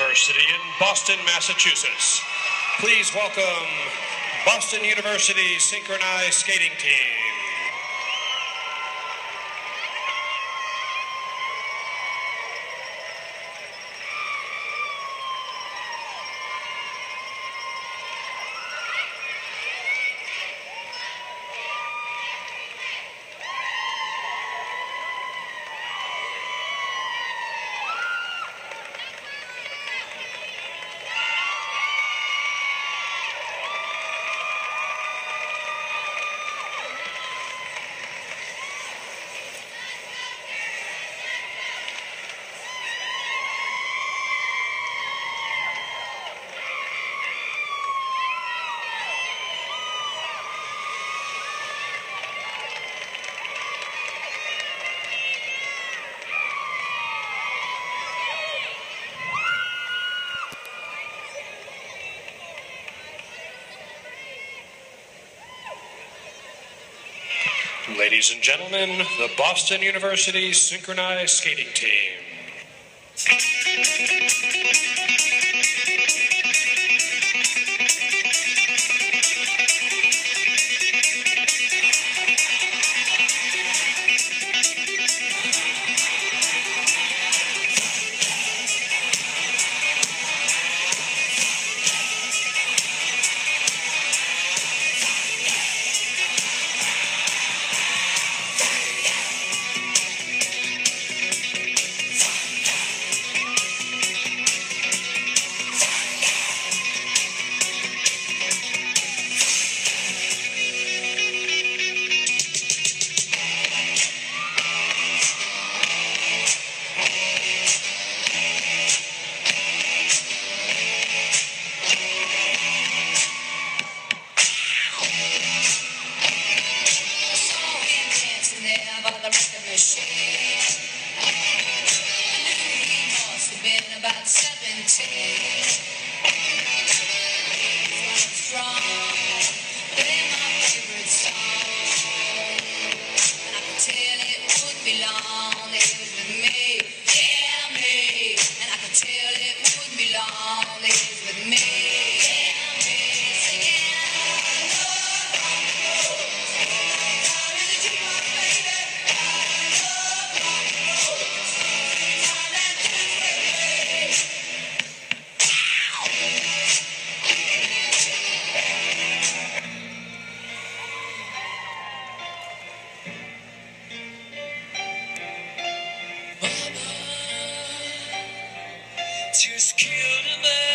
University in Boston, Massachusetts. Please welcome Boston University Synchronized Skating Team. Ladies and gentlemen, the Boston University Synchronized Skating Team. About 17, strong, play my favorite song, and I could tell it would be long, it was with me, yeah me, and I could tell it would be long, it was with me, yeah me, singing, just killed a man.